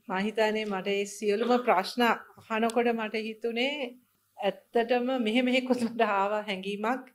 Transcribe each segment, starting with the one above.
මම හිතන්නේ මට මේ සියලුම ප්‍රශ්න අහනකොට මට හිතුනේ ඇත්තටම මෙහෙකුත් මට ආවා හැඟීමක්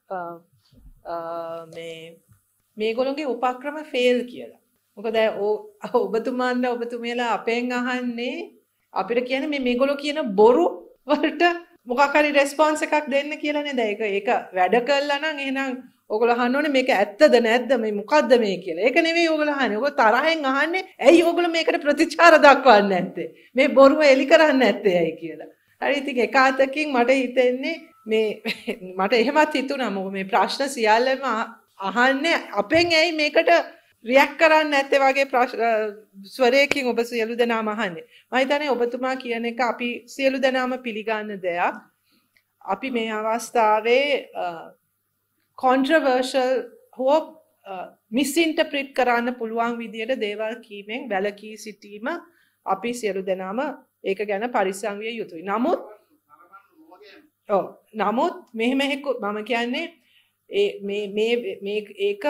මේ මේගොල්ලෝගේ උපක්‍රම ෆේල් කියලා. මොකද ඔබතුමාන්ට ඔබතුමියලා අපෙන් අහන්නේ අපිට කියන්නේ මේගොල්ලෝ කියන බොරු වලට මොකක් හරි රෙස්පොන්ස් එකක් දෙන්න කියලා නේද? ඒක වැඩ කළා නම් එහෙනම් ඔයගොල්ලෝ අහන්න ඕනේ මේක ඇත්තද නැද්ද මේ මොකද්ද මේ කියලා. ඒක නෙවෙයි ඔයගොල්ලෝ අහන්නේ. ඔයගොල්ලෝ තරහෙන් අහන්නේ ඇයි ඔයගොල්ලෝ මේකට ප්‍රතිචාර දක්වන්නේ නැත්තේ? මේ බොරුව එලි කරන්නේ නැත්තේ ඇයි කියලා. හරි ඉතින් එක අතකින් මට හිතෙන්නේ මේ මට එහෙමත් හිතුණා මොකද මේ ප්‍රශ්න සියල්ලම අහන්නේ අපෙන් ඇයි මේකට රියැක්ට් කරන්නේ නැත්තේ වගේ ස්වරයකින් ඔබ සියලු දෙනාම අහන්නේ. මම හිතන්නේ ඔබතුමා කියන එක අපි සියලු දෙනාම පිළිගන්න දෙයක්. අපි මේ අවස්ථාවේ controversial හෝ misinterpret කරන්න පුළුවන් විදියට දේවල් කීමෙන් වැළකී සිටීම අපි සියලු දෙනාම ඒක ගැන පරිස්සම් විය යුතුයි. නමුත් මෙහෙක මම කියන්නේ මේක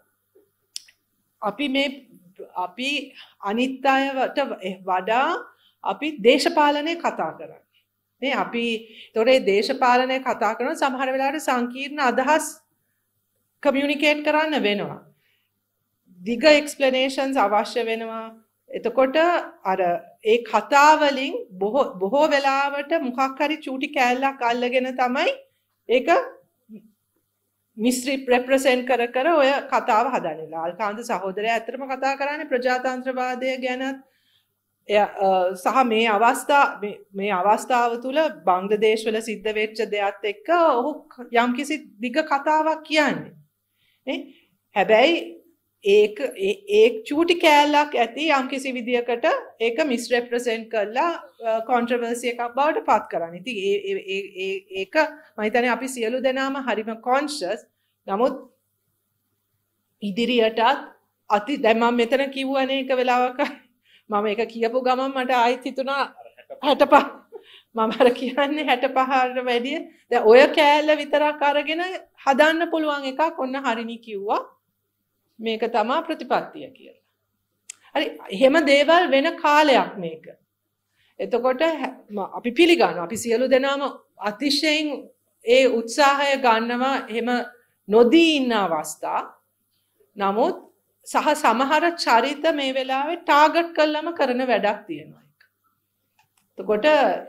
අපි අනිත් අයට වඩා අපි දේශපාලනය කතා කරන්නේ. නේ අපි ඒතොරේ දේශපාලනය කතා කරන සමහර වෙලාවට සංකීර්ණ අදහස් කමියුනිකේට් කරන්න වෙනවා. දිග එක්ස්ප්ලනේෂන්ස් අවශ්‍ය වෙනවා. එතකොට අර ඒ කතා වලින් බොහෝ වෙලාවට මොකක් හරි චූටි කෑල්ලක් අල්ලගෙන තමයි ඒක මිස්රිප්‍රෙසෙන්ට් කර ඔය කතාව හදන්නේ. ලාල්කාන්ත සහෝදරයා ඇත්තටම කතා කරන්නේ ප්‍රජාතන්ත්‍රවාදය ගැන සහ මේ අවස්ථාව තුල බංග්ලාදේශ වල සිද්ධ වෙච්ච දෙයක් එක්ක ඔහු යම්කිසි දිග කතාවක් කියන්නේ. හැබැයි ඒ චූටි කෑල්ලක් ඇති යම්කිසි විදියකට ඒක මිස්රෙප්‍රසෙන්ට් කරලා කොන්ට්‍රවර්සි එකක් බවට පත් කරන්නේ. ඉතින් ඒක මම හිතන්නේ අපි සියලු දෙනාම හරිම කොන්ෂස්. නමුත් ඉදිරියටත් දැන් මම මෙතන කිව්වනේ එක වෙලාවක මම ඒක කියපු ගමන් මට ආයෙත් හිතුණා 65 මම අර කියන්නේ 65ට වැඩිය දැන් ඔය කෑල්ල විතරක් අරගෙන හදන්න පුළුවන් එකක් ඔන්න හරිනි කිව්වා. මේක තමයි ප්‍රතිපත්තිය කියලා. හරි එහෙම දේවල් වෙන කාලයක් මේක. එතකොට අපි පිළිගන්නවා. අපි සියලු දෙනාම අතිශයින් ඒ උත්සාහය ගන්නවා එහෙම නොදී ඉන්න අවස්ථා. නමුත් සමහර චරිත මේ වෙලාවේ ටාගට් කළාම කරන වැඩක් තියෙනවා. එතකොට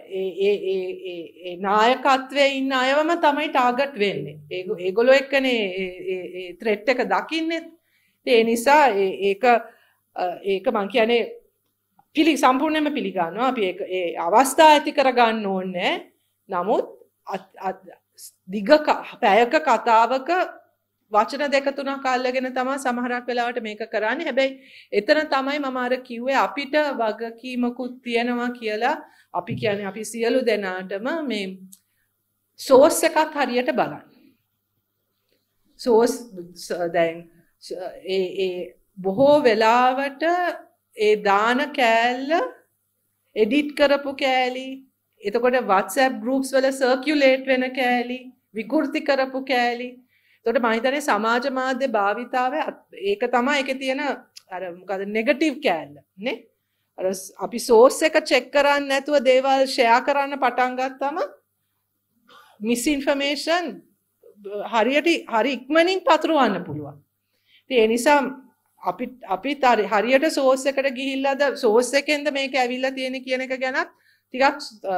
ඒ නායකත්වයේ ඉන්න අයවම තමයි ටාගට් වෙන්නේ. ඒගොල්ලෝ එක්කනේ ඒ ත්‍රෙට් එක දකින්නේ. ඒ නිසා ඒක මම කියන්නේ සම්පූර්ණයෙන්ම පිළිගන්නවා. අපි ඒ අවස්ථා ඇති කරගන්න ඕනේ. නමුත් පැයක කතාවක වචන දෙක තුනක් අල්ලගෙන තමයි සමහරක් වෙලාවට මේක කරන්නේ. හැබැයි එතන තමයි මම අර කිව්වේ අපිට වගකීමකුත් තියෙනවා කියලා. අපි කියන්නේ අපි සියලු දෙනාටම මේ සෝස් එකක් හරියට බලන්න. සෝස් දැන් බොහෝ වෙලාවට ඒ දාන කෑල්ල එඩිට් කරපු කෑලි එතකොට WhatsApp groups වල circulate වෙන කෑලි විකෘති කරපු කෑලි එතකොට මම හිතන්නේ සමාජ මාධ්‍ය භාවිතාවේ ඒක තමයි ඒකේ තියෙන අර මොකද නෙගටිව් කෑල්ල නේ අර අපි source එක check කරන්නේ නැතුව දේවල් share කරන්න පටන් ගත්තම misinformation හරි ඉක්මනින් පතුරවන්න පුළුවන්. ඒ නිසා අපි හරියට source එකට ගිහිල්ලාද source එකෙන්ද මේක ඇවිල්ලා තියෙන කියන එක ගැන ටිකක්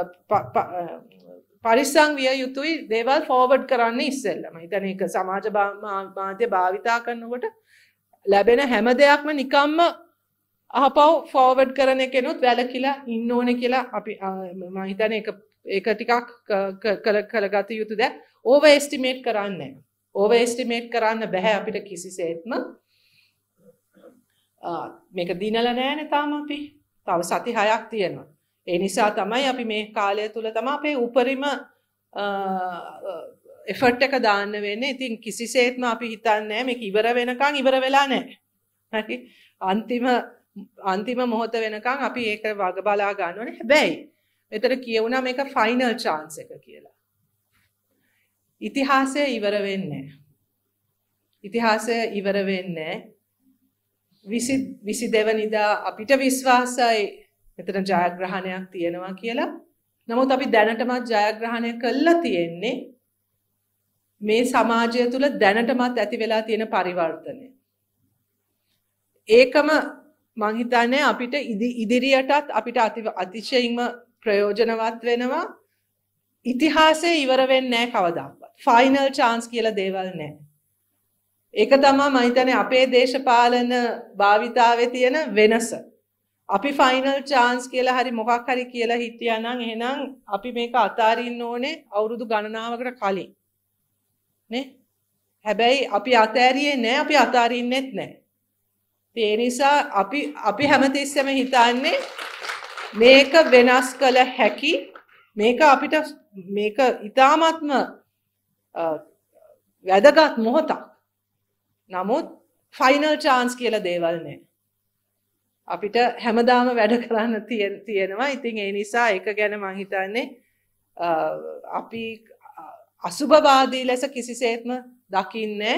පරිස්සම් විය යුතුයි දේවල් forward කරන්න ඉස්සෙල්ලා. මම හිතන්නේ ඒක සමාජ මාධ්‍ය භාවිතා කරනකොට ලැබෙන හැම දෙයක්ම නිකම්ම අහපව් forward කරන එකනොත් වැලකිලා ඉන්න ඕනේ කියලා අපි මම හිතන්නේ ඒක ටිකක් කරගත යුතු දෙයක්. overestimate කරන්නේ නැහැ. overestimate කරන්න බෑ අපිට කිසිසේත්ම. මේක දිනලා නැහැනේ තාම අපි. තව සති 6ක් තියෙනවා. ඒ නිසා තමයි අපි මේ කාලය තුල තමයි අපේ උපරිම effort එක දාන්න වෙන්නේ. ඉතින් කිසිසේත්ම අපි හිතන්නේ නැහැ මේක ඉවර වෙනකන් ඉවර වෙලා නැහැ. හරි. අන්තිම මොහොත වෙනකන් අපි ඒක වග බලා ගන්න ඕනේ. හැබැයි මෙතන කියුණා මේක ෆයිනල් chance එක කියලා. ඉතිහාසය ඉවර වෙන්නේ නැහැ. ඉතිහාසය ඉවර වෙන්නේ 22 වෙනිදා අපිට විශ්වාසයි මෙතන ජයග්‍රහණයක් තියෙනවා කියලා. නමුත් අපි දැනටමත් ජයග්‍රහණය කළා තියෙන්නේ මේ සමාජය තුළ දැනටමත් ඇති වෙලා තියෙන පරිවර්තනය. ඒකම මං හිතන්නේ අපිට ඉදිරියටත් අපිට අතිශයින්ම ප්‍රයෝජනවත් වෙනවා. ඉතිහාසයේ ඉවර වෙන්නේ නැහැ කවදාවත්. ෆයිනල් chance කියලා දේවල් නැහැ. ඒක තමයි මම හිතන්නේ අපේ දේශපාලන භාවිතාවේ තියෙන වෙනස. අපි ෆයිනල් chance කියලා හරි මොකක් හරි කියලා හිටියා නම් එහෙනම් අපි මේක අතාරින්න ඕනේ අවුරුදු ගණනාවකට කලින්. නේ? හැබැයි අපි අතෑරියේ නැහැ, අපි අතාරින්නෙත් නැහැ. ඒ නිසා අපි හැමතිස්සෙම හිතන්නේ මේක වෙනස් කළ හැකි, මේක අපිට මේක ඊ타ත්ම වැදගත් මොහොතක්. නමුත් ෆයිනල් chance කියලා දේවල් නැහැ. අපිට හැමදාම වැඩ කරන්න තියෙනවා. ඉතින් ඒ නිසා ඒක ගැන මම හිතන්නේ අපි අසුභවාදී ලෙස කිසිසේත්ම දකින්නේ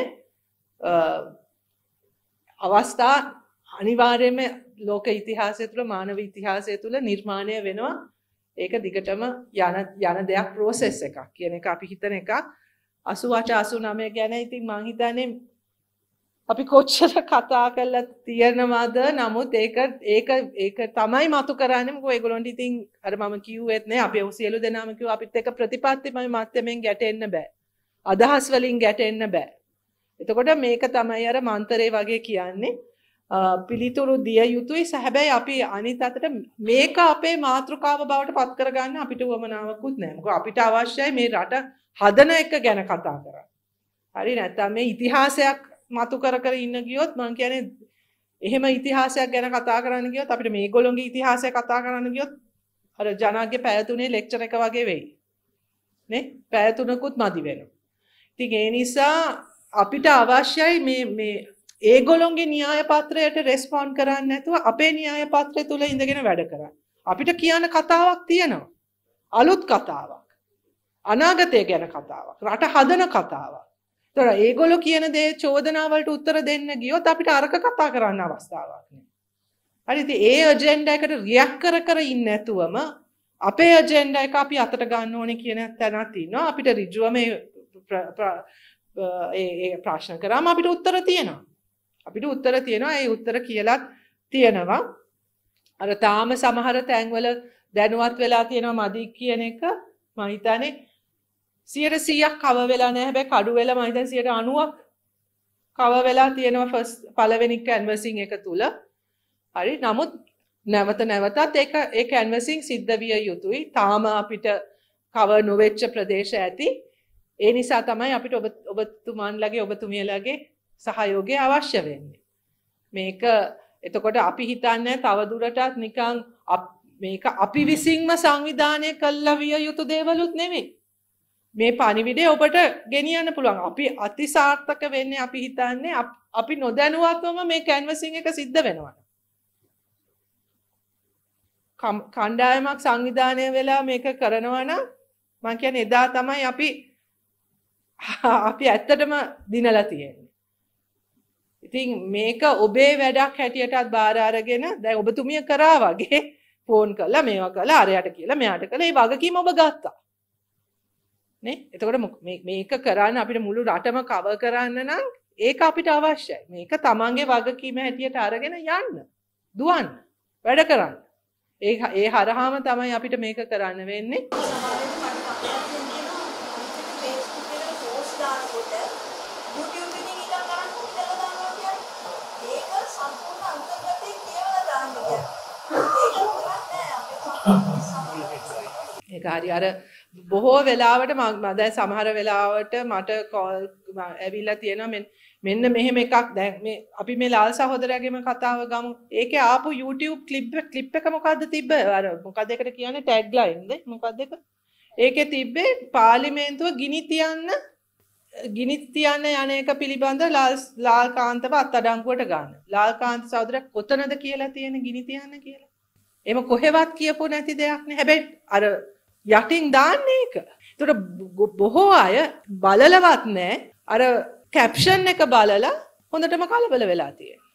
අවස්ථා අනිවාර්යයෙන්ම ලෝක ඉතිහාසය තුළ මානව ඉතිහාසය තුළ නිර්මාණය වෙනවා. ඒක දිගටම යන දෙයක් process එකක් කියන එක අපි හිතන එකක්. 88 89 ගැන ඉතින් මම හිතන්නේ අපි කොච්චර කතා කරලා තියෙනවද? නමුත් ඒක තමයි මතු කරන්නේ. මොකද ඒගොල්ලන්ට ඉතින් අර මම කිව්වෙත් නේ අපි සියලු දෙනාම කිව්වා අපිත් එක ප්‍රතිපත්තිමය මාධ්‍යමෙන් ගැටෙන්න බෑ. අදහස් වලින් ගැටෙන්න බෑ. එතකොට මේක තමයි අර මන්තරේ වගේ කියන්නේ පිළිතුරු දිය යුතුයි. හැබැයි අපි අනිත් අතට මේක අපේ මාතෘකාව බවට පත් කරගන්න අපිට වමනාවකුත් නැහැ. මොකද අපිට අවශ්‍යයි මේ රට හදන එක ගැන කතා කරන්න. හරි නැත්නම් මේ ඉතිහාසයක් මතු කර ඉන්න ගියොත් මම කියන්නේ එහෙම ඉතිහාසයක් ගැන කතා කරන්න ගියොත් අපිට මේගොල්ලෝගේ ඉතිහාසය කතා කරන්න ගියොත් අර ජනාගේ පැය තුනේ ලෙක්චර් එක වගේ වෙයි. නේ? පැය තුනකුත් මදි වෙනවා. ඉතින් ඒ නිසා අපිට අවශ්‍යයි මේ ඒගොල්ලෝගේ න්‍යාය පත්‍රයට රෙස්පොන්ඩ් කරන්නේ නැතුව අපේ න්‍යාය පත්‍රය තුල ඉඳගෙන වැඩ කරන්න. අපිට කියන්න කතාවක් තියෙනවා. අලුත් කතාවක්. අනාගතය ගැන කතාවක්. රට හදන කතාවක්. ඒතර ඒගොල්ලෝ කියන දේ චෝදනා වලට උත්තර දෙන්න ගියොත් අපිට අරක කතා කරන්න අවස්ථාවක් නෑ. හරි ඉතින් ඒ ඇජෙන්ඩා එකට රියැක්ට් කර ඉන්නේ නැතුවම අපේ ඇජෙන්ඩා එක අපි අතට ගන්න ඕනේ කියන තැනක් තියෙනවා. අපිට ඍජුවම ඒ ප්‍රශ්න කරාම අපිට උත්තර තියෙනවා. ඒ උත්තර කියලා තියෙනවා. අර තාම සමහර තැන්වල දැනුවත් වෙලා තියෙනවා මදි කියන එක මම හිතන්නේ 100%ක් කව වෙලා නැහැ. හැබැයි කඩු වෙලා මම හිතන්නේ 90%ක් කව වෙලා තියෙනවා ෆස්ට් පළවෙනි කැන්වසින් එක තුල. හරි. නමුත් නැවතත් ඒ කැන්වසින් සිද්ධ විය යුතුයි. තාම අපිට කව නොවෙච්ච ප්‍රදේශ ඇති. ඒ නිසා තමයි අපිට ඔබතුමන්ලගේ ඔබතුමියලගේ සහයෝගය අවශ්‍ය වෙන්නේ. මේක එතකොට අපි හිතන්නේ තව දුරටත් නිකන් මේක අපි විසින්ම සංවිධානය කළා විය යුතු දේවලුත් නෙමෙයි. මේ පණිවිඩය ඔබට ගෙනියන්න පුළුවන්. අපි අතිසාර්ථක වෙන්නේ අපි හිතන්නේ අපි නොදැනුවත්වම මේ කැන්වසින් එක සිද්ධ වෙනවා. කණ්ඩායමක් සංවිධානය වෙලා මේක කරනවා නම් මම කියන්නේ එදා තමයි අපි ඇත්තටම දිනලා තියෙන්නේ. ඉතින් මේක ඔබේ වැඩක් හැටියටත් බාර අරගෙන දැන් ඔබතුමිය කරා වගේ ෆෝන් කළා මේවා කළා අරයට කියලා මෙයාට කළා. ඒ වගකීම ඔබ ගත්තා. නේ? එතකොට මේක කරන්න අපිට මුළු රටම කවර් කරන්න නම් ඒක අපිට අවශ්‍යයි. මේක තමන්ගේ වගකීම හැටියට අරගෙන යන්න. දුවන්න. වැඩ කරන්න. ඒ හරහාම තමයි අපිට මේක කරන්න වෙන්නේ. ඒක හරි අර බොහෝ වෙලාවට මම දැන් සමහර වෙලාවට මට කෝල් ඇවිල්ලා තියෙනවා මෙන්න මෙහෙම එකක් දැන් මේ අපි මේ ලාල් සහෝදරයාගේම කතාව ගමු. ඒකේ ආපු YouTube ක්ලිප් එක මොකද්ද තිබ්බ? අර මොකද්ද ඒකට කියන්නේ ටැග් ලයින්ද? මොකද්ද ඒක? ඒකේ තිබ්බේ පාර්ලිමේන්තුව ගිනි තියන්න යන එක පිළිබඳ ලාල් කාන්තව අත්අඩංගුවට ගන්න. ලාල් කාන්ත සහෝදරයා කොතනද කියලා තියෙන ගිනි තියන්න කියලා? එහෙම කොහෙවත් කියපො නැති දෙයක් නේ. හැබැයි අර යටින් දාන්නේ ඒක. ඒතර බොහෝ අය බලලවත් නැහැ. අර කැප්ෂන් එක බලලා හොඳටම කලබල වෙලා තියෙනවා.